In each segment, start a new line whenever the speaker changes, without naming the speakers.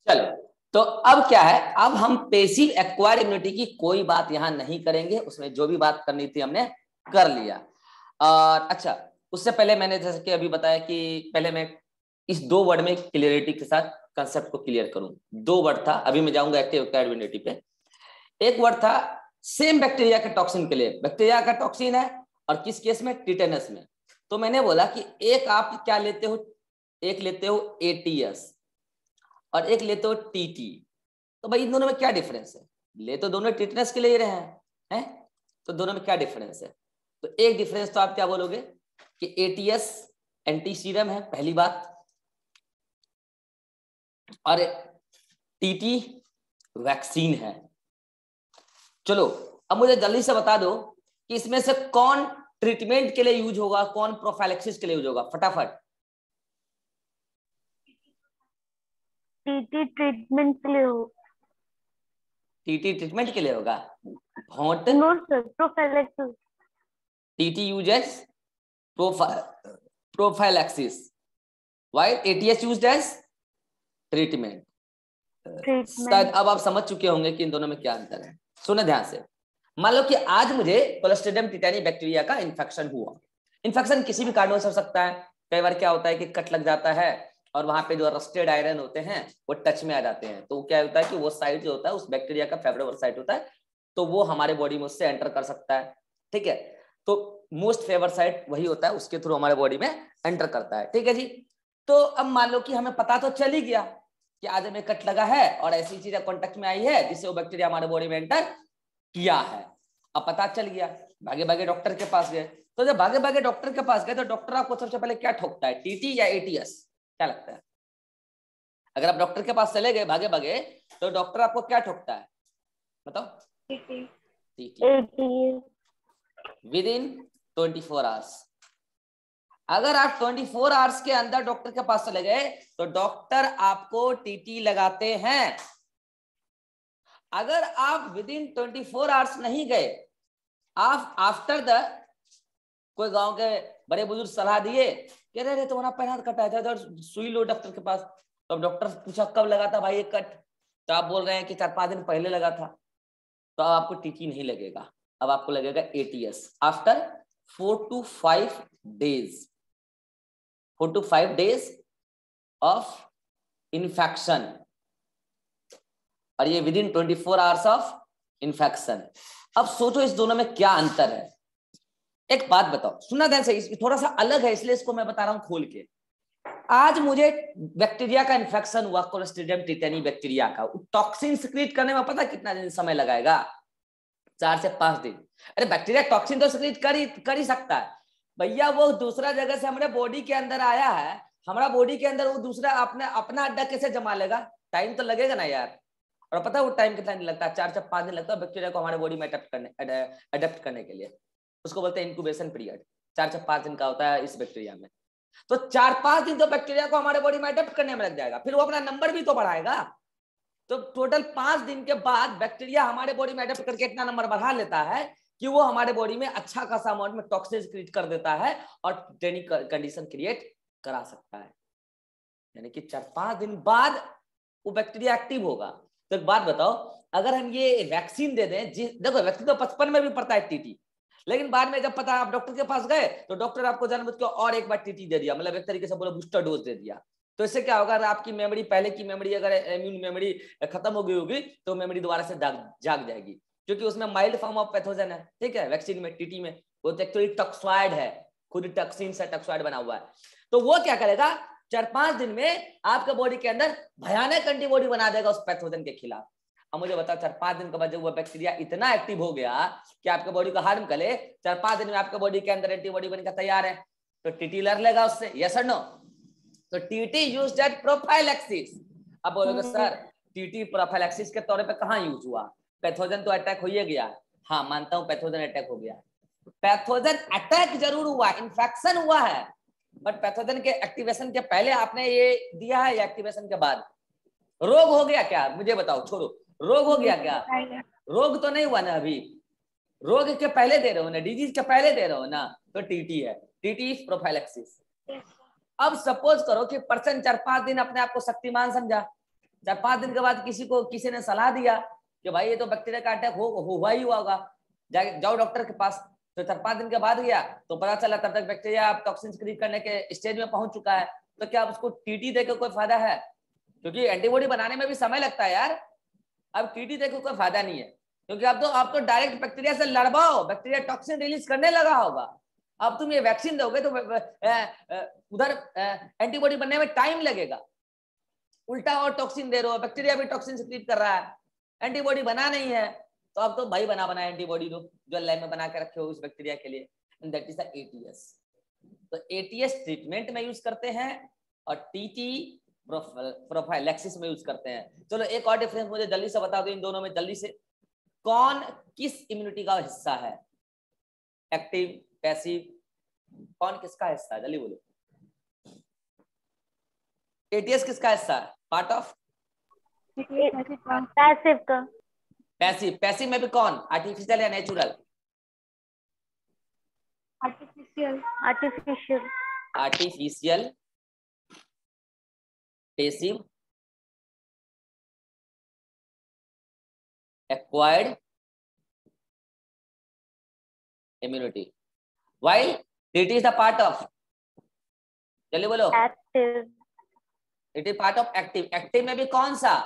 चलो, तो अब क्या है, अब हम पेसिव एक्वायर्ड इम्यूनिटी की कोई बात यहां नहीं करेंगे, उसमें जो भी बात करनी थी हमने कर लिया। और अच्छा, उससे पहले मैंने जैसे कि अभी बताया कि पहले मैं इस 2 वर्ड में क्लियरिटी के साथ कंसेप्ट को क्लियर करूं। 2 वर्ड था, अभी मैं जाऊंगा एक्टिव एक्वायर्ड इम्यूनिटी पे। एक वर्ड था सेम बैक्टीरिया के टॉक्सिन के लिए, बैक्टीरिया का टॉक्सिन है और किस केस में, टिटेनस में। तो मैंने बोला कि एक आप क्या लेते हो, एक लेते हो एटीएस और एक लेते हो टीटी। तो भाई इन दोनों में क्या डिफरेंस है, ले तो दोनों टिटेनस के ले रहे हैं, तो दोनों में क्या डिफरेंस है। तो एक डिफरेंस तो आप क्या बोलोगे कि एटीएस एंटी सीरम है, पहली बात, और टीटी वैक्सीन है। चलो, अब मुझे जल्दी से बता दो कि इसमें से कौन ट्रीटमेंट के लिए यूज होगा, कौन प्रोफाइलेक्सिस के लिए यूज होगा, फटाफट।
टीटी ट्रीटमेंट के लिए हो।
टीटी ट्रीटमेंट के लिए होगा, hot.
No sir, prophylaxis.
TT uses prophylaxis, while ATS used as treatment. शायद
ट्रीटमेंट।
अब आप समझ चुके होंगे कि इन दोनों में क्या अंतर है। सुनो ध्यान से, मान लो कि आज मुझे क्लोस्ट्रिडियम टिटानी बैक्टीरिया का इन्फेक्शन हुआ। इन्फेक्शन किसी भी कारणों से हो सकता है। कई बार क्या होता है कि कट लग जाता है और वहां पे जो रस्टेड आयरन होते हैं वो टच में आ जाते हैं, तो क्या होता है कि वो साइट जो होता है उस बैक्टीरिया का फेवरेबल साइट होता है, तो वो हमारे बॉडी में उससे एंटर कर सकता है। ठीक है, तो मोस्ट फेवर साइट वही होता है, उसके थ्रू हमारे बॉडी में एंटर करता है। ठीक है जी, तो अब मान लो कि हमें पता तो चल ही गया कि आज हमें कट लगा है और ऐसी चीज कॉन्टेक्ट में आई है जिससे वो बैक्टीरिया हमारे बॉडी में एंटर किया है। अब पता चल गया, भागे भागे डॉक्टर के पास गए। तो जब भागे भागे डॉक्टर के पास गए तो डॉक्टर आपको सबसे पहले क्या ठोकता है, टीटी या एटीएस, क्या लगता है? अगर आप डॉक्टर के पास चले गए भागे भागे तो डॉक्टर आपको क्या ठोकता है, बताओ? TT within 24 hours. अगर आप 24 आवर्स के अंदर डॉक्टर के पास चले गए तो डॉक्टर आपको टीटी लगाते हैं। अगर आप विद इन 24 आवर्स नहीं गए, आप आफ्टर द, कोई गांव के बड़े बुजुर्ग सलाह दिए कि अरे तुम्हारा पैर हाथ कटा है, इधर सुई लो डॉक्टर के पास। तो डॉक्टर पूछा कब लगा था भाई ये कट, तो आप बोल रहे हैं कि 4-5 दिन पहले लगा था, तो अब आपको टीटी नहीं लगेगा, अब आपको लगेगा ATS after 4 to 5 days, 4 to 5 days of infection, और ये within 24 hours of infection. अब सोचो इस दोनों में क्या अंतर है। एक बात बताओ, सुनना ध्यान से, थोड़ा सा अलग है इसलिए इसको मैं बता रहा हूं खोल के। आज मुझे बैक्टीरिया का इन्फेक्शन हुआ, क्लोस्ट्रिडियम टिटेनी बैक्टीरिया का, टॉक्सिन सिक्रीट करने में पता कितना दिन समय लगाएगा, 4 से 5 दिन। अरे बैक्टीरिया टॉक्सिन तो सिक्रीट कर ही सकता है भैया, वो दूसरा जगह से हमारे बॉडी के अंदर आया है, हमारा बॉडी के अंदर वो दूसरा अपना अड्डा कैसे जमा लेगा, टाइम तो लगेगा ना यार। और पता है वो टाइम कितना नहीं लगता, 4 से 5 दिन लगता है बैक्टीरिया को हमारे बॉडी में अडेप्ट करने के लिए, उसको बोलते हैं इंक्यूबेशन पीरियड, 4 से 5 दिन का होता है इस बैक्टीरिया में। तो 4-5 दिन तो बैक्टीरिया को हमारे बॉडी में अडेप्ट करने में लग जाएगा, फिर वो अपना नंबर भी तो बढ़ाएगा। तो टोटल 5 दिन के बाद बैक्टीरिया हमारे बॉडी में अडेप्ट करके इतना नंबर बढ़ा लेता है कि वो हमारे बॉडी में अच्छा खासा अमाउंट में टॉक्सिन क्रिएट कर देता है और टेनिक कंडीशन क्रिएट करा सकता है। यानी कि 4-5 दिन बाद वो बैक्टीरिया एक्टिव होगा। तो एक बात बताओ, अगर हम ये वैक्सीन दे दें, देखो वैक्सीन तो 55 में भी पड़ता है टीटी, लेकिन बाद में जब पता आप डॉक्टर के पास गए तो डॉक्टर आपको जानबूझ के और एक बार टीटी दे दिया, मतलब एक तरीके से बोलो बूस्टर डोज दे दिया। तो इससे क्या होगा, अगर आपकी मेमोरी, पहले की मेमोरी, अगर इम्यून मेमोरी खत्म हो गई होगी तो मेमोरी दोबारा से जाग जाएगी, क्योंकि उसमें माइल्ड फॉर्म ऑफ पैथोजन है। ठीक है, वैक्सीन में, टीटी में वो तो एक्चुअली टॉक्सॉइड है, खुद टॉक्सिन से टॉक्सॉइड बना हुआ है। तो वो क्या करेगा, 4-5 दिन में आपके बॉडी के अंदर भयानक एंटीबॉडी बना देगा उस पैथोजन के खिलाफ। अब मुझे बताओ 4-5 दिन के बाद जब वो बैक्टीरिया इतना एक्टिव हो गया कि आपके बॉडी को हार्म करे, 4-5 दिन में आपके बॉडी के अंदर एंटीबॉडी बनकर तैयार है, तो टीटी लड़ लेगा उससे, यस और नो? तो टीटी यूज्ड एट प्रोफाइलैक्सिस। अब बोलोगे सर टीटी प्रोफाइलैक्सिस के तौर पे कहां यूज हुआ, पैथोजन तो अटैक हो ही गया। हाँ मानता हूं पैथोजन अटैक हो गया, पैथोजन अटैक जरूर हुआ, इन्फेक्शन हुआ है, बट पैथोजन के एक्टिवेशन के पहले आपने ये दिया है या एक्टिवेशन के बाद? रोग हो गया क्या, मुझे बताओ, छोड़ो, रोग हो गया क्या? रोग तो नहीं हुआ ना अभी, रोग के पहले दे रहे हो ना, डिजीज के पहले दे रहे हो ना, तो टीटी है, टीटी इज प्रोफाइलैक्सिस। अब सपोज करो कि पर्सन 4-5 दिन अपने आप को शक्तिमान समझा, 4-5 दिन के बाद किसी ने सलाह दिया कि भाई ये तो बैक्टीरिया का अटैक हुआ ही होगा, जाओ डॉक्टर के पास। तो 4-5 दिन के बाद गया तो पता चला तब तक बैक्टीरिया टॉक्सिन क्रिएट करने के स्टेज में पहुंच चुका है। तो क्या उसको टीटी देकर कोई फायदा है? क्योंकि एंटीबॉडी बनाने में भी समय लगता है यार। अब टीटी देकर कोई फायदा नहीं है, क्योंकि अब तो डायरेक्ट बैक्टीरिया से लड़वाओ, बैक्टीरिया टॉक्सिन रिलीज करने लगा होगा। अब तुम ये वैक्सीन दोगे तो उधर एंटीबॉडी बनने में टाइम लगेगा, उल्टा और टॉक्सिन दे रहे हो, बैक्टीरिया भी टॉक्सिन सिक्रीट कर रहा है, एंटीबॉडी बना नहीं है। तो अब तो भाई बना एंटीबॉडी दो जो लैब में बना के रखे हो उस बैक्टीरिया के लिए, and that is the ATS. तो एटीएस ट्रीटमेंट में यूज करते हैं और टीटी प्रोफाइलैक्सिस में यूज करते हैं। चलो एक और डिफरेंस मुझे जल्दी से बता दो इन दोनों में, जल्दी से। कौन किस इम्यूनिटी का हिस्सा है? एक्टिव, पैसिव, कौन किसका हिस्सा है? जल्दी बोलो। एटीएस किसका हिस्सा है? पार्ट ऑफ
पैसिव का।
पैसिव। पैसिव में भी कौन? आर्टिफिशियल या natural?
Artificial. Artificial.
Artificial, passive, acquired immunity. While it is the part of, चलिए बोलो,
active.
it is part of active। Active में भी कौन सा?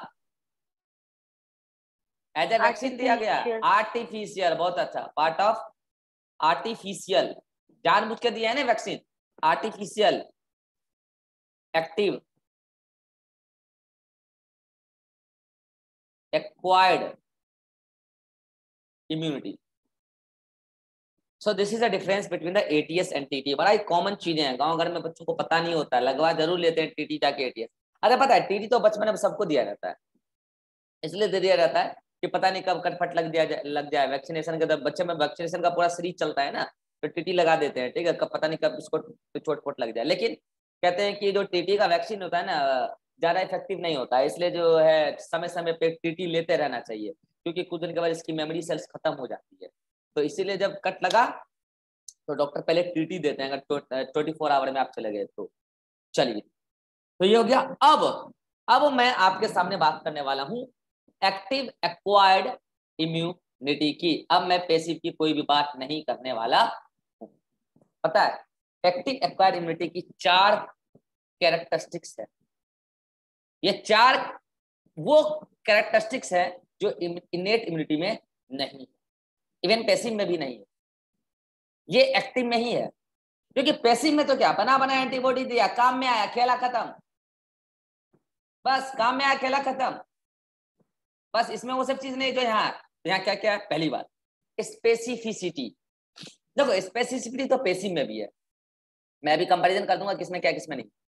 एज ए वैक्सीन दिया गया, आर्टिफिशियल। बहुत अच्छा, पार्ट ऑफ आर्टिफिशियल, जानबूझ के दिया है ना vaccine. Artificial, active, acquired immunity. So this is the difference between the ATS and TT. बड़ा ही कॉमन चीजें हैं, गांव घर में बच्चों को पता नहीं होता है, लगवा जरूर लेते हैं टीटी जाके एटीएस। अरे पता है टीटी तो बचपन में सबको दिया जाता है, इसलिए दे दिया जाता है कि पता नहीं कब कटफट लग जाए वैक्सीनेशन के। बच्चे में वैक्सीनेशन का पूरा सीरीज चलता है ना, तो टीटी लगा देते हैं, ठीक है, कब पता नहीं कब उसको चोट लग जाए। लेकिन कहते हैं कि जो टीटी का वैक्सीन होता है ना ज्यादा इफेक्टिव नहीं होता है, इसलिए जो है समय समय पे टीटी लेते रहना चाहिए, क्योंकि कुछ दिन के बाद इसकी मेमोरी सेल्स खत्म हो जाती है। तो इसीलिए जब कट लगा तो डॉक्टर पहले टीटी देते हैं, अगर 24 आवर में आप चले गए तो। चलिए, तो ये हो गया। अब मैं आपके सामने बात करने वाला हूं एक्टिव एक्वायर्ड इम्यूनिटी की। अब मैं पैसिव की कोई भी बात नहीं करने वाला हूं। पता है एक्टिव एक्वायर्ड इम्यूनिटी की 4 कैरेक्टरिस्टिक्स है। ये 4 वो कैरेक्टरिस्टिक्स है जो इनेट इम्यूनिटी में नहीं, इवन पैसिव में भी नहीं है, ये एक्टिव में ही है। क्योंकि पैसिव में तो क्या बना एंटीबॉडी दिया, काम में आया, खेला खत्म, बस काम में आया, खेला खत्म, बस। इसमें वो सब चीज नहीं जो यहाँ क्या क्या है। पहली बात स्पेसिफिसिटी। देखो स्पेसिफिसिटी तो पैसिव में भी है, मैं भी कंपैरिजन कर दूंगा किसमें क्या किसमें नहीं।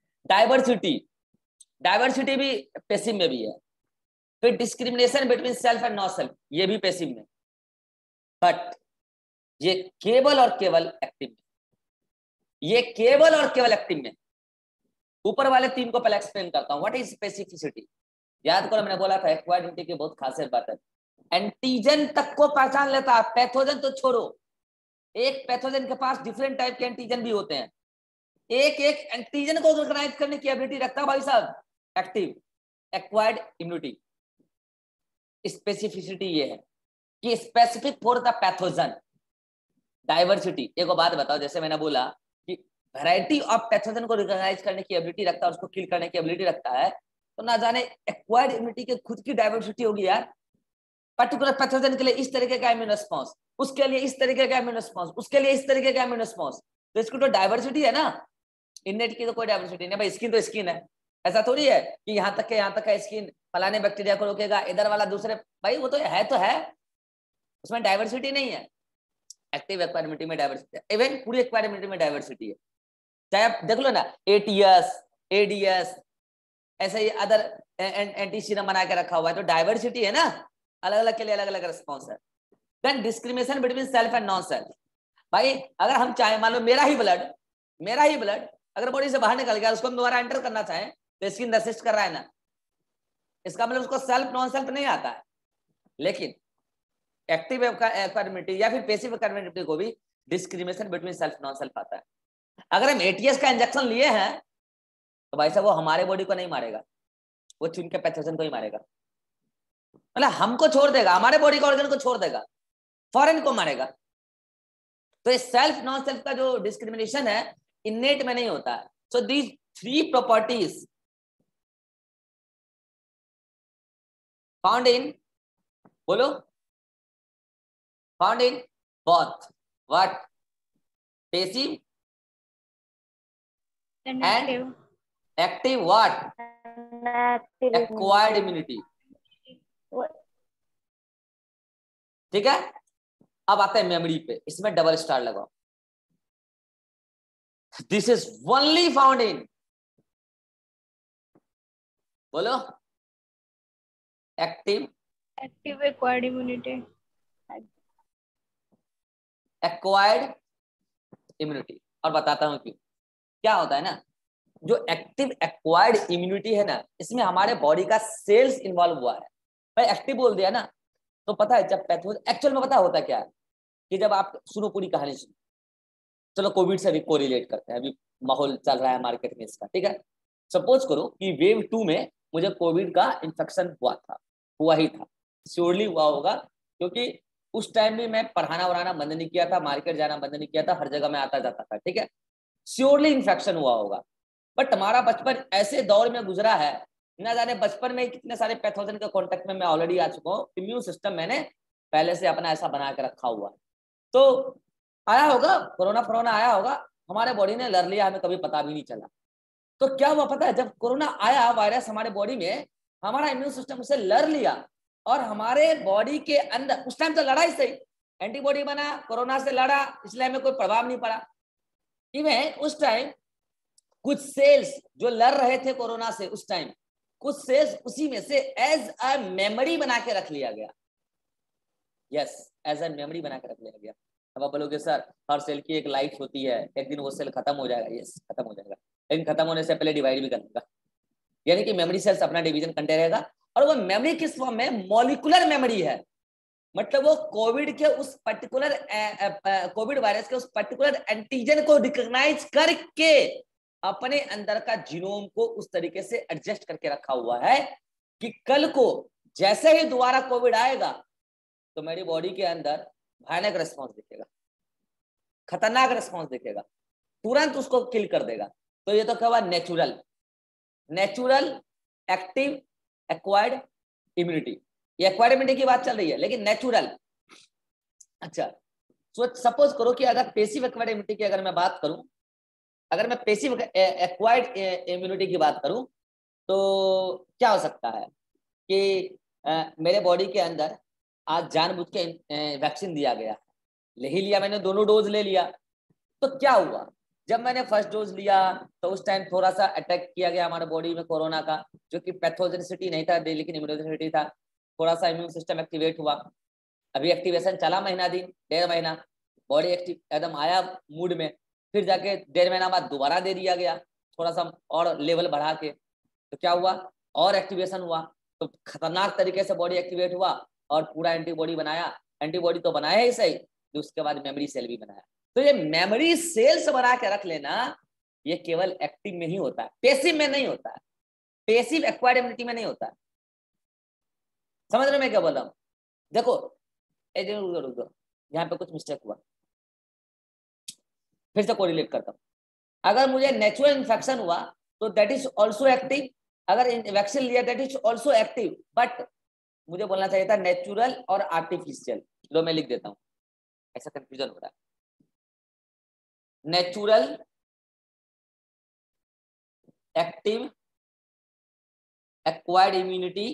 डाइवर्सिटी भी पैसिव में भी है। फिर discrimination between self and non self, ये भी पैसिव में, बट ये केवल और केवल एक्टिव में, ये केवल और केवल एक्टिव में। ऊपर वाले 3 को पहले एक्सप्लेन करता हूं। What is specificity? याद करो मैंने बोला था एक्वायर्ड इम्यूनिटी की बहुत खासियत बात है, एंटीजन तक को पहचान लेता है, पैथोजन तो छोड़ो। एक पैथोजन के पास डिफरेंट टाइप के एंटीजन भी होते हैं, एक एंटीजन को रिकॉग्नाइज करने की एबिलिटी रखता है भाई साहब एक्टिव एक्वायर्ड इम्यूनिटी। स्पेसिफिसिटी ये है कि specific for the pathogen. Diversity, एक बात बताओ, जैसे मैंने बोला कि वैरायटी ऑफ पैथोजन को रिकॉग्नाइज करने की एबिलिटी रखता है, उसको किल करने की एबिलिटी रखता है, तो ना जाने एक्वायर्ड इम्यूनिटी के खुद की डाइवर्सिटी होगी यार। पर्टिकुलर पैथोजन के लिए इस तरीके का इम्यून रिस्पांस, उसके लिए इस तरीके का इम्यून रिस्पांस, उसके लिए इस तरीके का इम्यून रिस्पांस। तो इसको तो डाइवर्सिटी है ना, इननेट की तो कोई डाइवर्सिटी नहीं भाई। स्किन तो स्किन है, ऐसा थोड़ी है कि यहाँ तक का स्किन फलाने बैक्टीरिया को रोकेगा, इधर वाला दूसरे, भाई वो तो है, उसमें डाइवर्सिटी नहीं है। एक्टिव एक्वायर्ड इम्यूनिटी में डाइवर्सिटी है, इवन पूरी एक्वायर्ड इम्यूनिटी में डाइवर्सिटी है। चाहे आप देख लो ना एटीएस, एडीएस, ऐसे ही अदर एंटीसीरम बना के रखा हुआ है, तो डाइवर्सिटी है ना, अलग अलग के लिए अलग अलग रिस्पॉन्स है। Then discrimination between self and non self. भाई अगर हम चाहे, मान लो मेरा ही ब्लड अगर बॉडी से बाहर निकल गया, उसको हम दोबारा एंटर करना चाहें तो स्किन रेसिस्ट कर रहा है ना, इसका मतलब उसको सेल्फ नॉन सेल्फ नहीं आता है। लेकिन एक्टिव एक्वायर्ड इम्यूनिटी या फिर पैसिव एक्वायर्ड इम्यूनिटी को भी discrimination between self non self आता है। अगर हम एटीएस का इंजेक्शन लिए हैं तो भाई साहब वो हमारे बॉडी को नहीं मारेगा, वो चुन के पैथोजन को ही मारेगा, मतलब हमको छोड़ देगा, हमारे बॉडी के ऑर्गन को छोड़ देगा, फॉरेन को मारेगा। तो ये सेल्फ नॉन सेल्फ का जो डिस्क्रिमिनेशन है इनेट में नहीं होता है। So these 3 properties found in, बोलो, found in both what, passive and active what, acquired immunity। ठीक है, अब आते हैं मेमोरी पे, इसमें डबल स्टार लगाओ। This is only found in, बोलो, active
acquired immunity,
acquired immunity. और बताता हूं क्यों। क्या होता है ना, जो एक्टिव एक्वायर्ड इम्यूनिटी है ना, इसमें हमारे बॉडी का सेल्स इन्वॉल्व हुआ है। भाई एक्टिव बोल दिया ना, तो पता है जब पैथोजन, एक्चुअल में पता होता क्या है कि जब आप सुनो, पूरी कहानी सुनो, चलो कोविड से भी कोरिलेट करते हैं, अभी माहौल चल रहा है मार्केट में इसका, ठीक है। सपोज करो कि वेव 2 में मुझे कोविड का इन्फेक्शन हुआ था, हुआ ही था, श्योरली हुआ होगा, क्योंकि उस टाइम भी मैं पढ़ाना वढ़ाना बंद नहीं किया था, मार्केट जाना बंद नहीं किया था, हर जगह मैं आता जाता था, ठीक है। श्योरली इन्फेक्शन हुआ होगा। बट हमारा बचपन ऐसे दौर में गुजरा है, ना जाने बचपन में कितने सारे पैथोजन के कांटेक्ट में मैं ऑलरेडी आ चुका हूँ, इम्यून सिस्टम मैंने पहले से अपना ऐसा बना के रखा हुआ है। तो आया होगा कोरोना, फोरोना आया होगा, हमारे बॉडी ने लड़ लिया, हमें कभी पता भी नहीं चला। तो क्या हुआ पता है, जब कोरोना आया वायरस हमारे बॉडी में, हमारा इम्यून सिस्टम उसे लड़ लिया, और हमारे बॉडी के अंदर उस टाइम तो लड़ा ही सही, एंटीबॉडी बना, कोरोना से लड़ा, इसलिए हमें कोई प्रभाव नहीं पड़ा। इवन उस टाइम कुछ सेल्स जो लड़ रहे थे कोरोना से, उस टाइम कुछ सेल्स उसी में से एज अ मेमोरी बना के रख लिया गया। यस, एज अ मेमोरी बना के रख लिया गया। अब आप बोलोगे सर हर सेल की एक लाइफ होती है, एक दिन वो सेल खत्म हो जाएगा। यस, खत्म हो जाएगा, लेकिन खत्म होने से पहले डिवाइड भी कर देगा, यानी कि मेमोरी सेल्स अपना डिवीजन करते रहेगा। और वो मेमोरी किस फॉर्म में, मॉलिक्यूलर मेमोरी है, मतलब वो कोविड के उस पर्टिकुलर कोविड वायरस के उस पर्टिकुलर एंटीजन को रिकॉग्नाइज करके अपने अंदर का जीनोम को उस तरीके से एडजस्ट करके रखा हुआ है कि कल को जैसे ही दोबारा कोविड आएगा तो मेरी बॉडी के अंदर भयानक रिस्पॉन्स दिखेगा, खतरनाक रिस्पॉन्स दिखेगा, तुरंत उसको किल कर देगा। तो ये तो क्या हुआ, natural, natural active acquired immunity. ये एक्वायर्ड इम्यूनिटी की बात चल रही है, लेकिन नेचुरल। अच्छा, सपोज करो कि अगर पेसिव एक्वायर्ड इम्यूनिटी की अगर मैं बात करूं, अगर मैं पेसिव एक्वायर्ड इम्यूनिटी की बात करूं, तो क्या हो सकता है कि मेरे बॉडी के अंदर आज जानबूझ के वैक्सीन दिया गया, ले ही लिया मैंने, दोनों डोज ले लिया। तो क्या हुआ, जब मैंने फर्स्ट डोज लिया तो उस टाइम थोड़ा सा अटैक किया गया हमारे बॉडी में कोरोना का, जो कि पैथोजेनिसिटी नहीं था लेकिन इम्यूनोजेनिसिटी था, थोड़ा सा इम्यून सिस्टम एक्टिवेट हुआ। अभी एक्टिवेशन चला महीना दिन, 1.5 महीना, बॉडी एक्टिव एकदम आया मूड में, फिर जाके 1.5 महीना बाद दोबारा दे दिया गया थोड़ा सा और लेवल बढ़ा के। तो क्या हुआ, और एक्टिवेशन हुआ, तो खतरनाक तरीके से बॉडी एक्टिवेट हुआ और पूरा एंटीबॉडी बनाया। एंटीबॉडी तो बनाया ही सही, तो उसके बाद मेमोरी सेल भी बनाया। तो ये मेमोरी सेल्स बना के रख लेना, ये केवल एक्टिव में ही होता है, पेसिव में नहीं होता है, पेसिव एक्वायर्ड इम्यूनिटी में नहीं होता है। समझ रहे मैं क्या बोल रहा हूं? देखो रुक दो, यहाँ पे कुछ मिस्टेक हुआ, फिर से कोरिलेट करता हूं। अगर मुझे नेचुरल इन्फेक्शन हुआ तो दैट इज ऑल्सो एक्टिव, अगर वैक्सीन लिया that is also active, but मुझे बोलना चाहिए था नेचुरल और आर्टिफिशियल। लो मैं लिख देता हूं, ऐसा कंफ्यूजन हो रहा है। Natural active acquired immunity,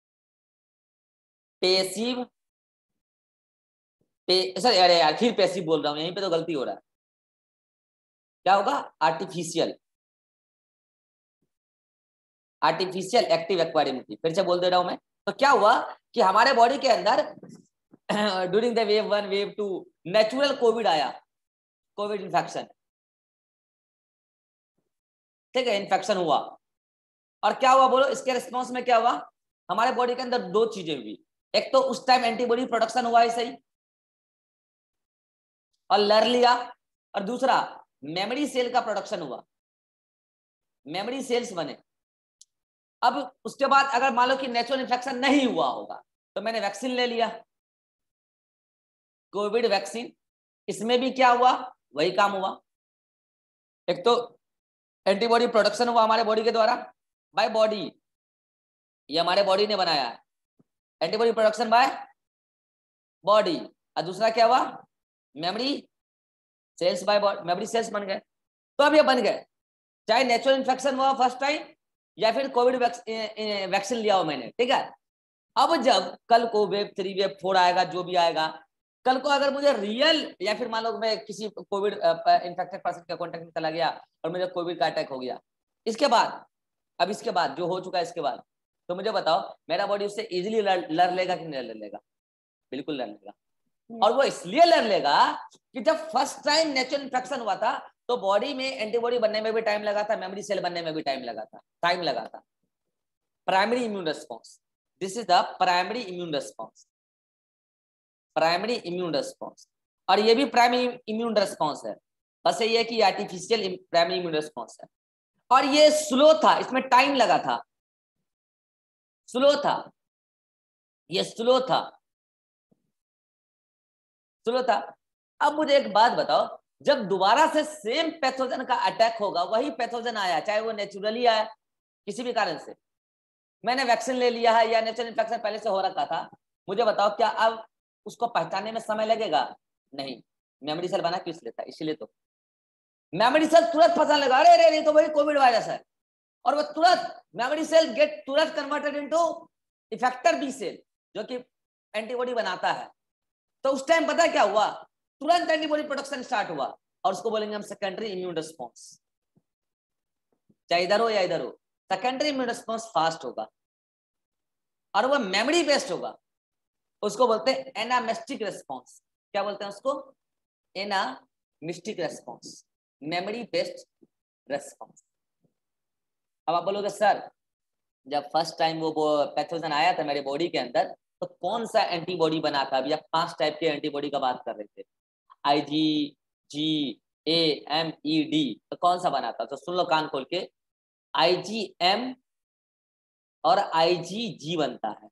passive sir, अरे यार फिर पैसिव बोल रहा हूं, यहीं पे तो गलती हो रहा है। क्या होगा, artificial, artificial active acquired immunity. फिर से बोल दे रहा हूं मैं। तो क्या हुआ कि हमारे बॉडी के अंदर during the wave 1 wave 2 natural Covid आया, कोविड इन्फेक्शन, ठीक है, इन्फेक्शन हुआ। और क्या हुआ बोलो, इसके रिस्पॉन्स में क्या हुआ, हमारे बॉडी के अंदर 2 चीजें हुई। एक तो उस टाइम एंटीबॉडी प्रोडक्शन हुआ है सही और लड़ लिया, और दूसरा मेमोरी सेल का प्रोडक्शन हुआ, मेमोरी सेल्स बने। अब उसके बाद अगर मान लो कि नेचुरल इन्फेक्शन नहीं हुआ होगा तो मैंने वैक्सीन ले लिया, कोविड वैक्सीन, इसमें भी क्या हुआ, वही काम हुआ। एक तो एंटीबॉडी प्रोडक्शन हुआ हमारे बॉडी के द्वारा बाय बॉडी, ये हमारे बॉडी ने बनाया है, एंटीबॉडी प्रोडक्शन बाय बॉडी। और दूसरा क्या हुआ, memory cells by body, memory cells बन गए। तो अब ये बन गए, चाहे नेचुरल इन्फेक्शन हुआ फर्स्ट टाइम या फिर कोविड वैक्सीन लिया हो मैंने, ठीक है। अब जब कल को वेव 3 वेव 4 आएगा, जो भी आएगा, कल को अगर मुझे रियल या फिर मान लो मैं किसी कोविड इन्फेक्टेड पर्सन के कॉन्टेक्ट में चला गया और मुझे कोविड का अटैक हो गया, इसके बाद, अब इसके बाद जो हो चुका है इसके बाद, तो मुझे बताओ मेरा बॉडी उससे इजिली लड़ लेगा कि नहीं लड़ लेगा? बिल्कुल लड़ लेगा। और वो इसलिए लड़ लेगा कि जब फर्स्ट टाइम नेचुरल इन्फेक्शन हुआ था तो बॉडी में एंटीबॉडी बनने में भी टाइम लगा था, मेमोरी सेल बनने में भी टाइम लगा था। Primary immune response, this is the primary immune response, primary immune response. और ये भी प्राइमरी इम्यून रिस्पॉन्स है, बस ये कि आर्टिफिशियल प्राइमरी इम्यून रिस्पॉन्स है। और ये स्लो था, इसमें टाइम लगा था, स्लो था, ये स्लो था। अब मुझे एक बात बताओ, जब दोबारा से सेम पैथोजन का अटैक होगा, वही पैथोजन आया, चाहे वो नेचुरली आया किसी भी कारण से, मैंने वैक्सीन ले लिया है या नेचुरल इन्फेक्शन पहले से हो रखा था, मुझे बताओ क्या अब उसको पहचानने में समय लगेगा? नहीं, मेमोरी सेल बना क्यों इसलिए था, इसीलिए तो मेमोरी सेल तुरंत पहचान लगा, अरे अरे तो वही कोविड वायरस है, और वो तुरंत मेमोरी सेल गेट तुरंत converted into effector B cell जो कि एंटीबॉडी बनाता है। तो उस टाइम पता क्या हुआ, तुरंत एंटीबॉडी प्रोडक्शन स्टार्ट हुआ, और उसको बोलेंगे हम सेकेंडरी इम्यून रिस्पॉन्स। चाहे इधर हो या इधर हो, सेकेंडरी इम्यून रिस्पॉन्स फास्ट होगा और वो मेमोरी बेस्ड होगा, उसको बोलते हैं एनामिस्टिक रिस्पॉन्स। क्या बोलते हैं उसको? Anamnestic response, memory based response. अब आप बोलोगे सर जब फर्स्ट टाइम वो पैथोजन आया था मेरे बॉडी के अंदर तो कौन सा एंटीबॉडी बना था? अभी आप 5 टाइप के एंटीबॉडी का बात कर रहे थे, IgG, AMED, तो कौन सा बना था? तो सुन लो कान खोल के, IgM और IgG बनता है,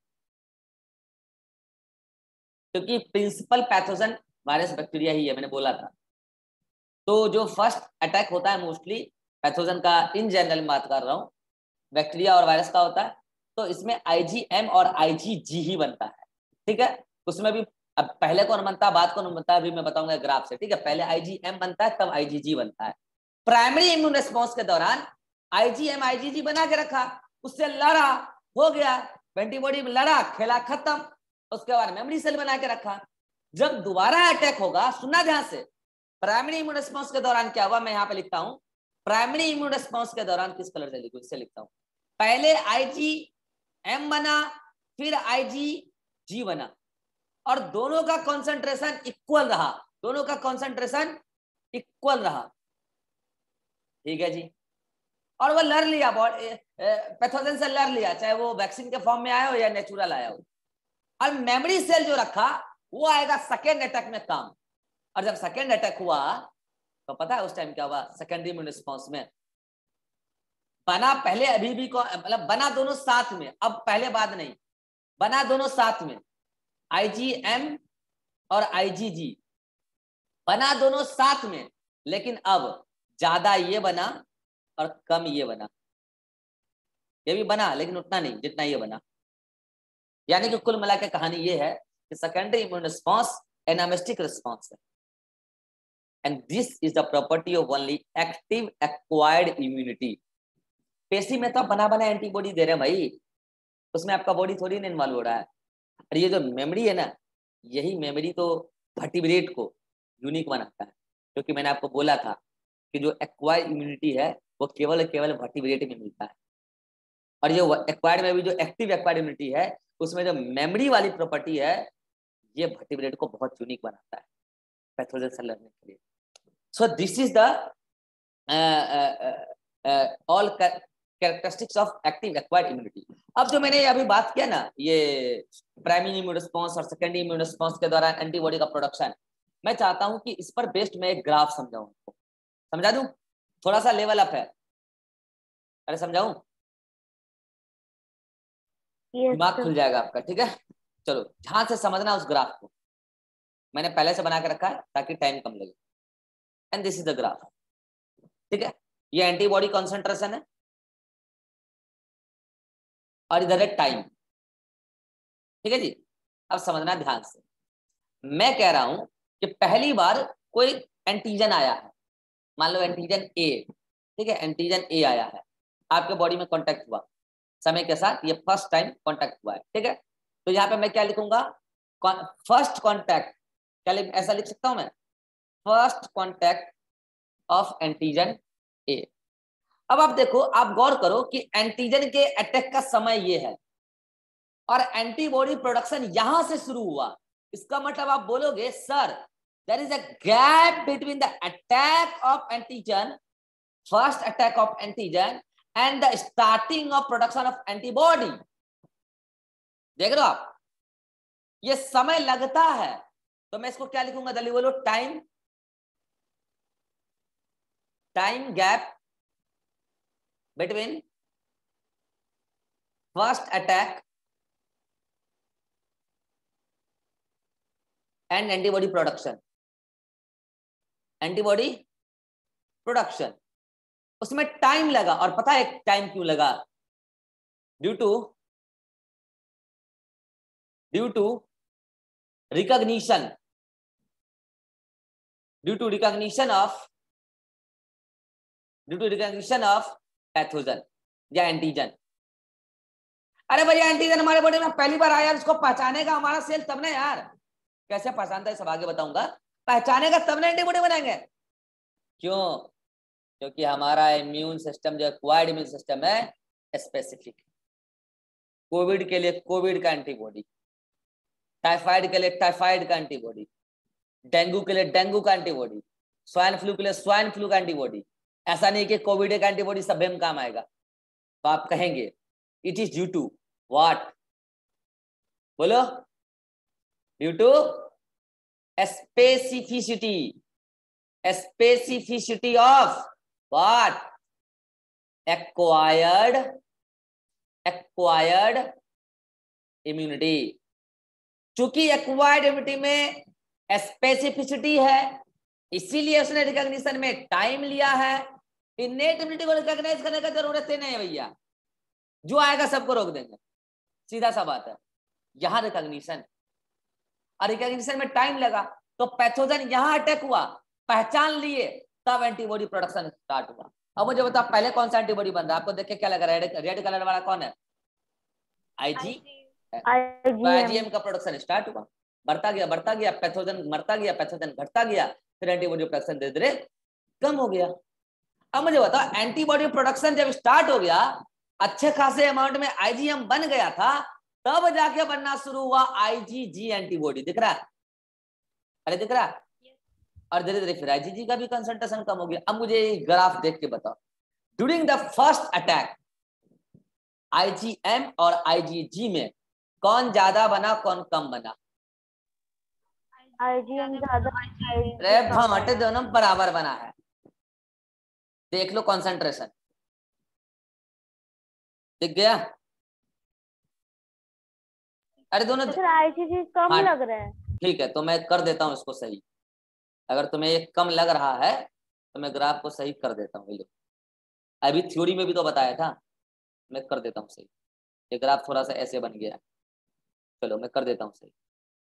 क्योंकि प्रिंसिपल पैथोजन वायरस बैक्टीरिया ही है, मैंने बोला था। तो जो फर्स्ट अटैक होता है मोस्टली पैथोजन का, इन जनरल बात कर रहा हूँ, बैक्टीरिया और वायरस का होता है, तो इसमें IgM और IgG ही बनता है, ठीक है। उसमें भी अब पहले कौन बनता है, बाद कौन बनता है, अभी मैं बताऊंगा ग्राफ से, ठीक है। पहले IgM बनता है, तब IgG बनता है। प्राइमरी इम्यून रिस्पॉन्स के दौरान IgM IgG बना के रखा, उससे लड़ा, हो गया, एंटीबॉडी लड़ा, खेला खत्म, उसके बाद मेमोरी सेल बना के रखा। जब दोबारा अटैक होगा, सुनना ध्यान से, प्राइमरी इम्यून रिस्पॉन्स के दौरान क्या हुआ, मैं यहाँ पे लिखता हूँ, प्राइमरी इम्यून रिस्पॉन्स के दौरान किस कलर से लिखूं, इससे लिखता हूँ, पहले IgM बना, फिर IgG बना, और दोनों का कॉन्सेंट्रेशन इक्वल रहा, दोनों का कॉन्सेंट्रेशन इक्वल रहा, ठीक है जी। और वो लड़ लिया, पैथोजन से लड़ लिया, चाहे वो वैक्सीन के फॉर्म में आया हो या नेचुरल आया हो। और मेमोरी सेल जो रखा वो आएगा सेकेंड अटैक में काम, और जब सेकेंड अटैक हुआ तो पता है उस टाइम क्या हुआ, सेकेंडरी इम्यून रिस्पॉन्स में बना पहले अभी भी मतलब बना दोनों साथ में, अब पहले बाद नहीं, बना दोनों साथ में, IgM और IgG बना दोनों साथ में, लेकिन अब ज्यादा ये बना और कम ये बना, ये भी बना लेकिन उतना नहीं जितना ये बना। यानी कि कुल मिला के कहानी ये है कि secondary immune response anamnestic response है, and this is the property of only active acquired immunity. पेशी में तो बना बना एंटीबॉडी दे रहे हैं भाई, उसमें आपका बॉडी थोड़ी ना इन्वॉल्व हो रहा है। और ये जो मेमोरी है ना, यही मेमोरी तो वर्टिब्रेट को यूनिक बनाता है, क्योंकि मैंने आपको बोला था कि जो एक्वायर्ड इम्यूनिटी है वो केवल वर्टिब्रेट में मिलता है, और ये एक्वायर्ड में भी जो एक्टिव एक्वायर्ड इम्यूनिटी है उसमें जो मेमोरी वाली प्रॉपर्टी है ये वर्टिब्रेट को बहुत यूनिक बनाता है पैथोजन से लड़ने के लिए। So this is the all characteristics of active acquired immunity. अब जो मैंने अभी बात किया ना, ये प्राइमरी इम्यून रिस्पॉन्स और सेकेंडरी इम्यून रिस्पॉन्स के दौरान एंटीबॉडी का प्रोडक्शन, मैं चाहता हूं कि इस पर बेस्ड मैं एक ग्राफ समझाऊं, समझा दूं, थोड़ा सा लेवल अप है, अरे समझाऊं, दिमाग खुल जाएगा आपका। ठीक है, चलो ध्यान से समझना उस ग्राफ को, मैंने पहले से बना के रखा है ताकि टाइम कम लगे। And this is the graph. ठीक है, ये एंटीबॉडी कॉन्सेंट्रेशन है और इधर है टाइम। ठीक है जी, अब समझना ध्यान से। मैं कह रहा हूं कि पहली बार कोई एंटीजन आया है, मान लो एंटीजन ए। ठीक है, एंटीजन ए आया है, आपके बॉडी में कांटेक्ट हुआ समय के साथ, ये फर्स्ट टाइम कांटेक्ट हुआ है। ठीक है, तो यहाँ पे मैं क्या लिखूंगा, फर्स्ट कांटेक्ट, क्या ऐसा लिख सकता हूं मैं, first contact of antigen A. अब आप देखो, आप गौर करो कि एंटीजन के अटैक का समय ये है और एंटीबॉडी प्रोडक्शन यहां से शुरू हुआ। इसका मतलब आप बोलोगे sir there is a gap between the attack of antigen, first attack of antigen and the starting of production of antibody. देख रहे हो आप, ये समय लगता है, तो मैं इसको क्या लिखूंगा, जल्दी बोलो, time gap between first attack and antibody production. Antibody production, उसमें टाइम लगा, और पता है टाइम क्यों लगा, due to recognition, due to recognition of pathogen या एंटीजन। अरे भैया एंटीजन हमारे बॉडी में पहली बार आया, उसको पहचानेगा हमारा सेल तब ना यार। कैसे पहचानता है सब आगे बताऊंगा, पहचानेगा तब ना एंटीबॉडी बनाएंगे। क्यों, क्योंकि हमारा इम्यून सिस्टम जो एक्वायर्ड इम्यून सिस्टम है स्पेसिफिक। कोविड के लिए कोविड का एंटीबॉडी, टाइफाइड के लिए टाइफाइड का एंटीबॉडी, डेंगू के लिए डेंगू का एंटीबॉडी, स्वाइन फ्लू के लिए स्वाइन फ्लू का एंटीबॉडी। ऐसा नहीं कि कोविड का एंटीबॉडी सब में काम आएगा। तो आप कहेंगे it is due to what, बोलो, due to specificity of what, acquired immunity. चूंकि एक्वायर्ड इम्यूनिटी में स्पेसिफिसिटी है, इसीलिए उसने रिकॉग्निशन में टाइम लिया है। इनेट इम्यूनिटी को रिकॉग्नाइज करने का जरूरत ही नहीं है भैया, जो आएगा सबको रोक देंगे, सीधा सा बात है। यहां रिकॉग्निशन, और रिकॉग्निशन में टाइम लगा, तो पैथोजन यहां अटैक हुआ, पहचान लिए, तब एंटीबॉडी प्रोडक्शन स्टार्ट हुआ। अब मुझे बताओ पहले कौन सा एंटीबॉडी बन रहा है, आपको देख के क्या लग रहा है, रेड कलर वाला कौन है, आईजीएम का प्रोडक्शन स्टार्ट हुआ, बढ़ता गया पैथोजन मरता गया, पैथोजन घटता गया, फिर एंटीबॉडी प्रोडक्शन धीरे धीरे कम हो गया। अब मुझे बताओ एंटीबॉडी प्रोडक्शन जब स्टार्ट हो गया, अच्छे खासे अमाउंट में आईजीएम बन गया था, तब जाके बनना शुरू हुआ आईजीजी एंटीबॉडी। दिख रहा है, अरे दिख रहा है, और धीरे धीरे फिर आईजीजी का भी कंसंट्रेशन कम हो गया। अब मुझे ग्राफ देख के बताओ, during the first attack IgM और आईजीजी में कौन ज्यादा बना कौन कम बना,
आईजीएम ज्यादा,
अरे भाटे दोनों बराबर बना है। देख लो कंसंट्रेशन, दिख गया, अरे दोनों
आईजीजी कम लग रहा है।
ठीक है, तो मैं कर देता हूं इसको सही, अगर तुम्हें ये कम लग रहा है तो मैं ग्राफ को सही कर देता हूँ। अभी थ्योरी में भी तो बताया था, मैं कर देता हूँ सही। ये ग्राफ थोड़ा सा ऐसे बन गया, चलो मैं कर देता हूँ सही।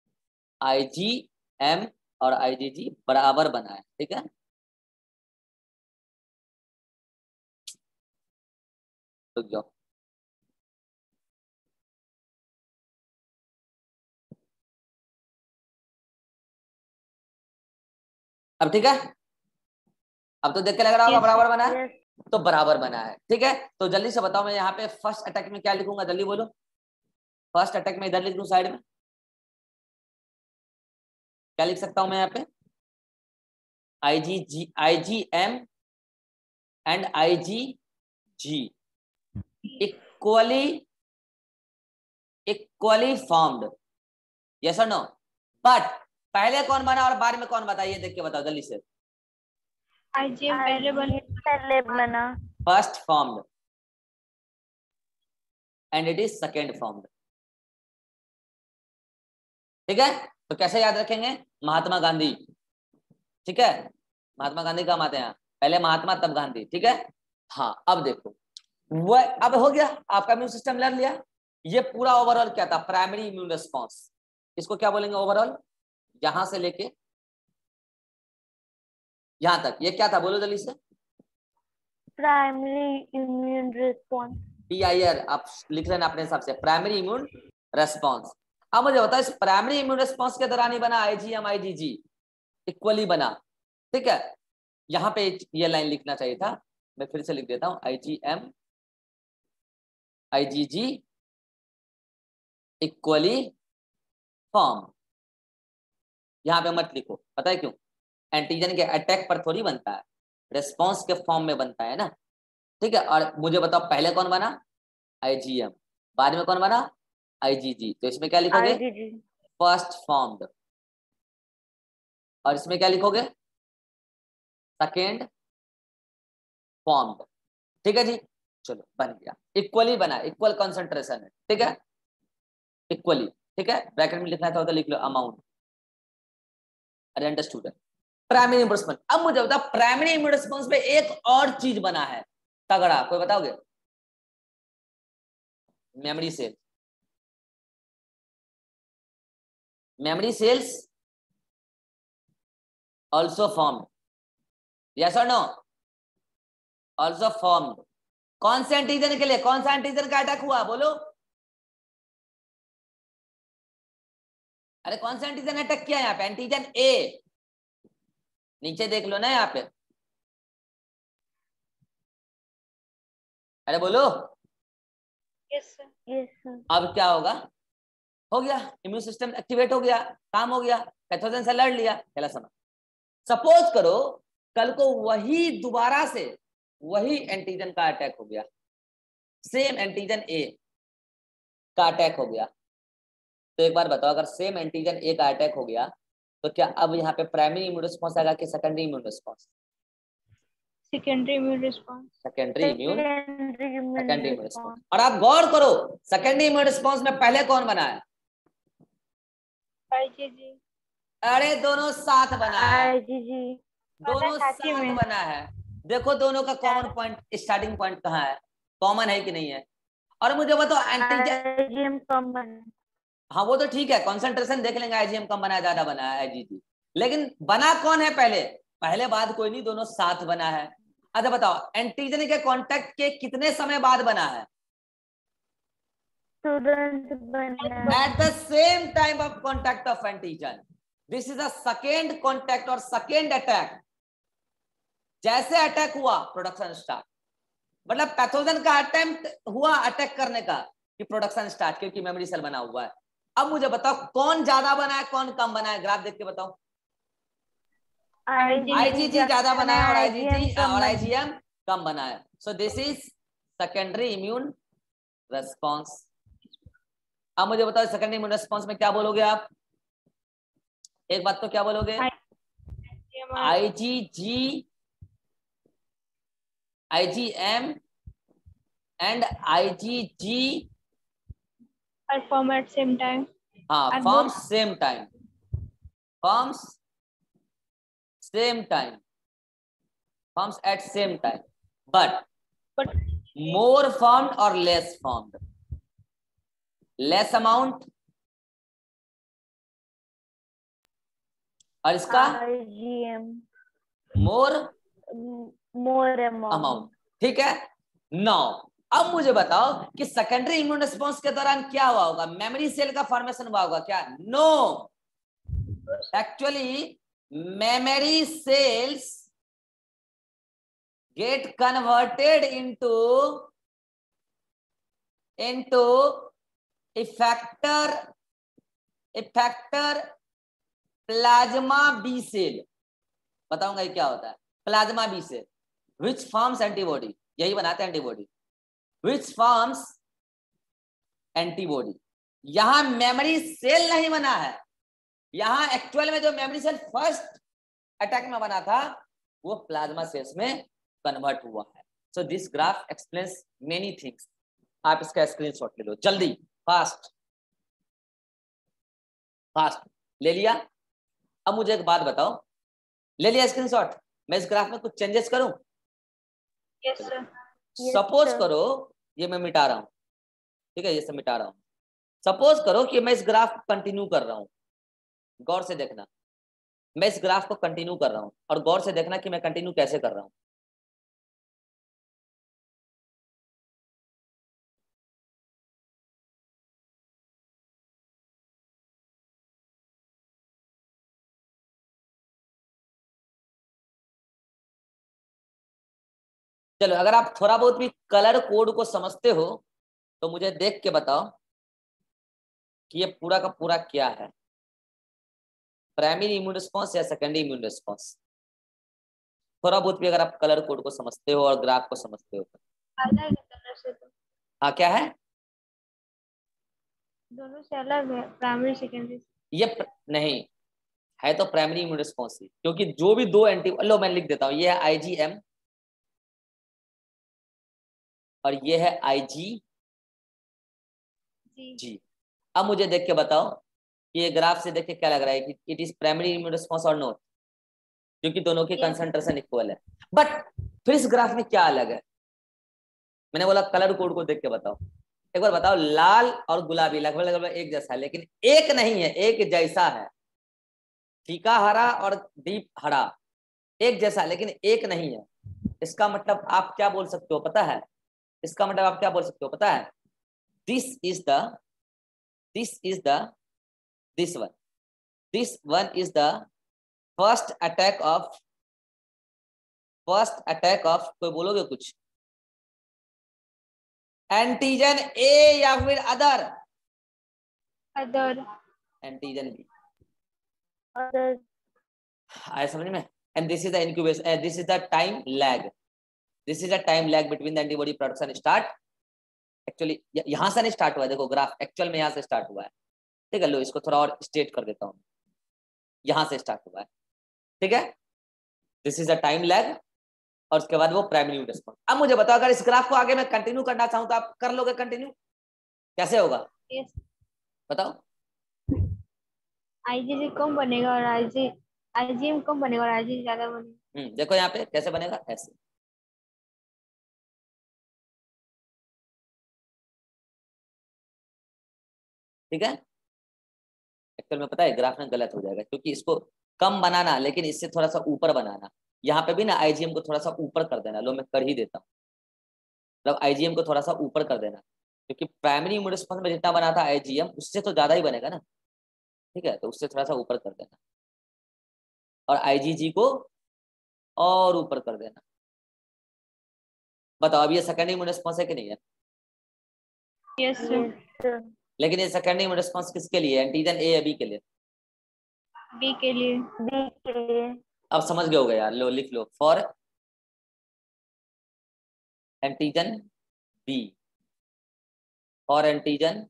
आईजीएम और आईजीजी बराबर बना है, ठीक है, रुक जाओ। अब ठीक है, अब तो देख के लग रहा होगा बराबर बना है, तो बराबर बना है। ठीक है, तो जल्दी से बताओ, मैं यहाँ पे फर्स्ट अटैक में क्या लिखूंगा, जल्दी बोलो। फर्स्ट अटैक में इधर लिख दूं साइड में, क्या लिख सकता हूं मैं यहाँ पे, IgM and IgG equally formed, yes और नो। बट पहले कौन बना और बाद में कौन बताइए, देख के बताओ जल्दी से।
आईजीएम पहले बना,
first formed and it is second formed. ठीक है, तो कैसे याद रखेंगे? महात्मा गांधी, ठीक है, महात्मा गांधी कहाँ आते हैं? पहले महात्मा तब गांधी, ठीक है। हाँ अब देखो वह अब हो गया, आपका इम्यून सिस्टम लड़ लिया। ये पूरा ओवरऑल क्या था? Primary immune response. इसको क्या बोलेंगे ओवरऑल? यहां से लेके यहां तक ये क्या था, बोलो जल्दी से।
Primary immune response.
PIR आप लिख लेना अपने हिसाब से, प्राइमरी इम्यून रेस्पॉन्स। अब मुझे बताओ इस प्राइमरी इम्यून रेस्पॉन्स के दौरान ही बना IgM IgG, इक्वली बना, ठीक है। यहां पे ये लाइन लिखना चाहिए था, मैं फिर से लिख देता हूं, IgM IgG इक्वली फॉर्म। यहां पे मत लिखो, पता है क्यों? एंटीजन के अटैक पर थोड़ी बनता है, रेस्पॉन्स के फॉर्म में बनता है ना, ठीक है। और मुझे बताओ पहले कौन बना? IgM, बाद में कौन बना? IgG। तो इसमें क्या लिखोगे?
IgG।
First formed. और इसमें क्या लिखोगे? सेकेंड फॉर्म्ड, ठीक है जी। चलो बन गया, इक्वली बना, इक्वल कंसंट्रेशन है, ठीक है, इक्वली, ठीक है। ब्रैकेट में लिखना था तो लिख लो अमाउंट। अरे अंडरस्टूड है। Primary immune response. अब मुझे बताओ प्राइमरी इम्यून रिस्पॉन्स में एक और चीज बना है तगड़ा, कोई बताओगे? Memory cell. Memory cells also formed, yes और नो? Also formed. कौन से एंटीजन के लिए? कौन सा एंटीजन का अटैक हुआ, बोलो? अरे कौन सा एंटीजन अटैक किया यहाँ पे? एंटीजन A, नीचे देख लो ना यहाँ पे, अरे बोलो।
Yes sir. Yes sir.
अब क्या होगा? हो गया, इम्यून सिस्टम एक्टिवेट हो गया, काम हो गया, पैथोजन से लड़ लिया, पहला समझ। सपोज करो कल को वही दोबारा से वही एंटीजन का अटैक हो गया, सेम एंटीजन A का अटैक हो गया, तो एक बार बताओ अगर सेम एंटीजन A का अटैक हो गया तो क्या अब यहाँ पे प्राइमरी इम्यून रिस्पॉन्स आएगा कि secondary immune response?
Secondary immune response.
Secondary immune response.
Response.
और आप गौर करो सेकेंडरी इम्यून रिस्पॉन्स में पहले कौन बना है?
IgG।
अरे दोनों साथ बना है,
IgG।
दोनों
साथी
साथ
में।
बना है। देखो दोनों का कॉमन पॉइंट, स्टार्टिंग पॉइंट कहाँ है? कॉमन है कि नहीं है? और मुझे बताओ एंटीजन,
IgM कॉमन।
हाँ वो तो ठीक है, कॉन्सेंट्रेशन देख लेंगे, IgM कम बना है ज्यादा बना है IgG, लेकिन बना कौन है पहले? पहले बात कोई नहीं, दोनों साथ बना है। अच्छा बताओ एंटीजन के कांटेक्ट के कितने समय बाद बना है?
तुरंत बना।
At the same time of contact of antigen. This is a second contact और सेकेंड अटैक। जैसे अटैक हुआ प्रोडक्शन स्टार्ट, मतलब पैथोजन का अटेम्प्ट हुआ अटैक करने का कि प्रोडक्शन स्टार्ट, क्योंकि मेमोरी सेल बना हुआ है। अब मुझे बताओ कौन ज्यादा बना है कौन कम बना है, ग्राफ देख के बताओ। IgG ज्यादा बना है और IgM कम बना है। So this is secondary immune response. अब मुझे बताओ सेकेंडरी इम्यून रेस्पॉन्स में क्या बोलोगे आप? एक बात तो क्या बोलोगे? IgG IgM and IgG
I form at same time.
हाँ forms same time, forms same time, forms at same time, but more formed or less formed, less amount और इसका
IgM
more amount, ठीक है। नाउ अब मुझे बताओ कि secondary immune response के दौरान क्या हुआ होगा? मेमोरी सेल का फॉर्मेशन हुआ होगा क्या? No, actually memory cells get converted into effector plasma B cell. बताऊंगा ये क्या होता है plasma B cell, which forms antibody, यही बनाते हैं एंटीबॉडी, which forms एंटीबॉडी। यहां मेमोरी सेल नहीं बना है, यहां एक्चुअल में जो मेमोरी सेल फर्स्ट अटैक में बना था वो प्लाज्मा सेल्स में कन्वर्ट हुआ है। So this graph explains many things. आप इसका स्क्रीनशॉट ले लो जल्दी, फास्ट फास्ट ले लिया। अब मुझे एक बात बताओ, ले लिया स्क्रीनशॉट, मैं इस ग्राफ में कुछ चेंजेस करूं?
Yes sir.
सपोज करो ये मैं मिटा रहा हूं, ठीक है, ये सब मिटा रहा हूं। सपोज करो कि मैं इस ग्राफ को कंटिन्यू कर रहा हूं, गौर से देखना, मैं इस ग्राफ को कंटिन्यू कर रहा हूं और गौर से देखना कि मैं कंटिन्यू कैसे कर रहा हूं। चलो अगर आप थोड़ा बहुत भी कलर कोड को समझते हो तो मुझे देख के बताओ कि ये पूरा का पूरा क्या है, प्राइमरी इम्यून रिस्पॉन्स या सेकेंडरी इम्यून रिस्पॉन्स। थोड़ा बहुत भी अगर आप कलर कोड को समझते हो और ग्राफ को समझते हो तो।
अलग है दोनों से, तो
हाँ क्या है?
दोनों से अलग है, प्राइमरी सेकेंडरी।
नहीं है तो प्राइमरी इम्यून रिस्पॉन्स ही, क्योंकि जो भी दो एंटी, लो मैं लिख देता हूँ, ये है IgM और ये है IgG।
जी।
अब मुझे देख के बताओ कि ये ग्राफ से देख के क्या लग रहा है कि it is primary immune response और नॉट, क्योंकि दोनों की
Yes.
कंसंट्रेशन इक्वल है। बट फिर इस ग्राफ में क्या अलग है? मैंने बोला कलर कोड को देख के बताओ। एक बार बताओ, लाल और गुलाबी लगभग लगभग एक जैसा है, लेकिन एक नहीं है, एक जैसा है। फीका हरा और डीप हरा एक जैसा, लेकिन एक नहीं है। इसका मतलब आप क्या बोल सकते हो पता है? इसका मतलब आप क्या बोल सकते हो पता है? This is the this is the this one is the first attack of कोई बोलोगे कुछ, एंटीजन ए या फिर अदर एंटीजन बी। आया समझ में? And this is the incubation, this is the time lag, this is the time lag between the antibody production start. Actually यहां से नहीं स्टार्ट हुआ है, देखो ग्राफ एक्चुअल में यहां से स्टार्ट हुआ है, ठीक है। लो इसको थोड़ा और स्ट्रेट कर देता हूँ, यहां से स्टार्ट हुआ है, ठीक है। This is the time lag और उसके बाद वो प्राइमरी रिस्पॉन्स। अब मुझे बताओ अगर इस ग्राफ को आगे मैं कंटिन्यू करना चाहूँ तो आप कर लोगे कंटिन्यू? कैसे होगा
Yes.
बताओ?
IgG कम बनेगा और IgM कम बनेगा और IgG ज्यादा बनेगा।
देखो यहाँ पे कैसे बनेगा, ऐसे। ठीक है, एक्चुअल में पता है ग्राफ में गलत हो जाएगा, क्योंकि इसको कम बनाना लेकिन इससे थोड़ा सा ऊपर बनाना। यहाँ पे भी ना IgM को थोड़ा सा ऊपर कर देना। लो मैं कर ही देता हूँ, मतलब IgM को थोड़ा सा ऊपर कर देना, क्योंकि प्राइमरी इम्यून रिस्पॉन्स में जितना बना था IgM उससे तो ज्यादा ही बनेगा ना, ठीक है। तो उससे थोड़ा सा ऊपर कर देना और IgG को और ऊपर कर देना। बताओ अब ये सेकेंडरी इम्यून रिस्पॉन्स है कि नहीं है?
Yes sir.
लेकिन ये सेकेंडरी इम्यून रिस्पॉन्स किसके लिए? एंटीजन ए या बी के लिए?
बी के लिए।
अब समझ गए होगे यार, लो लिख लो, फॉर एंटीजन बी और एंटीजन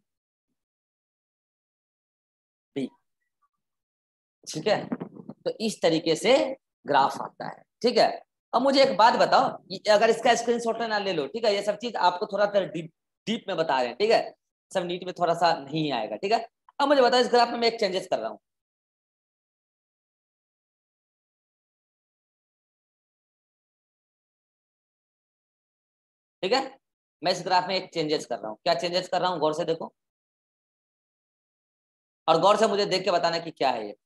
बी, ठीक है। तो इस तरीके से ग्राफ आता है, ठीक है। अब मुझे एक बात बताओ, अगर इसका स्क्रीनशॉट ना ले लो, ठीक है, ये सब चीज आपको थोड़ा सा डीप में बता रहे हैं, ठीक है, सब नीट में थोड़ा सा नहीं आएगा, ठीक है। अब मुझे बताओ इस ग्राफ में मैं एक चेंजेस कर रहा हूँ, ठीक है। मैं इस ग्राफ में एक चेंजेस कर रहा हूँ, क्या चेंजेस कर रहा हूँ गौर से देखो, और गौर से मुझे देख के बताना कि क्या है ये।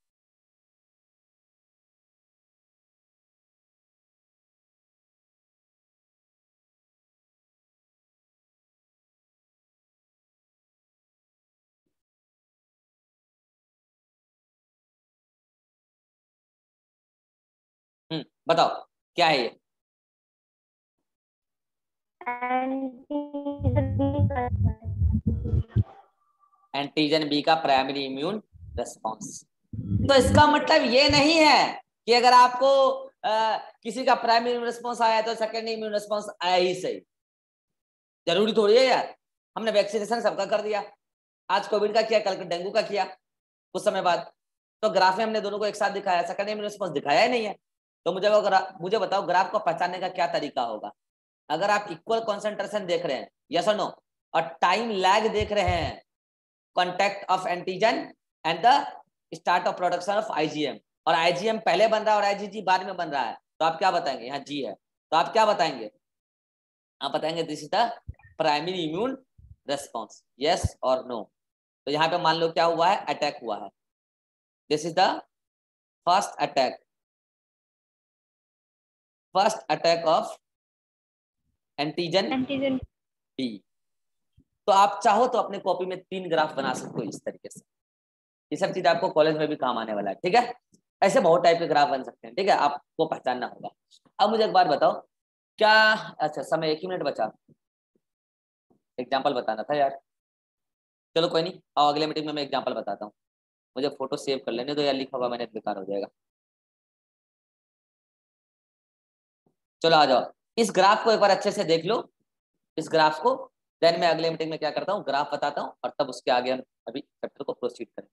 बताओ क्या है ये? एंटीजन बी का प्राइमरी इम्यून रिस्पॉन्स। तो इसका मतलब ये नहीं है कि अगर आपको किसी का प्राइमरी इम्यून रिस्पॉन्स आया तो सेकेंडरी इम्यून रिस्पॉन्स आया ही सही, जरूरी थोड़ी है यार। हमने वैक्सीनेशन सबका कर दिया, आज कोविड का किया, कल डेंगू का किया कुछ समय बाद, तो ग्राफ में हमने दोनों को एक साथ दिखाया, सेकेंडरी इम्यून रिस्पॉन्स दिखाया ही नहीं है। तो मुझे बताओ ग्राफ को पहचानने का क्या तरीका होगा? अगर आप इक्वल कॉन्सेंट्रेशन देख रहे हैं, यस और नो, और टाइम लैग देख रहे हैं, contact of antigen and the start of production of IgM, और आईजीएम पहले बन रहा है और आईजीजी बाद में बन रहा है, तो आप क्या बताएंगे? यहाँ जी है, तो आप क्या बताएंगे? आप बताएंगे this is the primary immune response, yes और नो। तो यहाँ पे मान लो क्या हुआ है? अटैक हुआ है। This is the first attack of antigen
antigen.
B. तो आप चाहो तो अपने कॉपी में 3 ग्राफ बना सकते हो इस तरीके से। ये सब चीज आपको कॉलेज में भी काम आने वाला है, ठीक है? ऐसे बहुत टाइप के ग्राफ बन सकते हैं, ठीक है? आपको पहचानना होगा। अब मुझे एक बात बताओ, क्या, अच्छा समय 1 ही मिनट बचा, एग्जाम्पल बताना था यार। चलो कोई नहीं, आओ अगले मीटिंग में मैं एग्जाम्पल बताता हूँ। मुझे फोटो सेव कर लेने दो यार, लिखा हुआ मैंने बेकार हो जाएगा। चलो आ जाओ, इस ग्राफ को एक बार अच्छे से देख लो, इस ग्राफ को। देन मैं अगले मीटिंग में क्या करता हूँ, ग्राफ बताता हूँ, और तब उसके आगे हम अभी चैप्टर को प्रोसीड करें।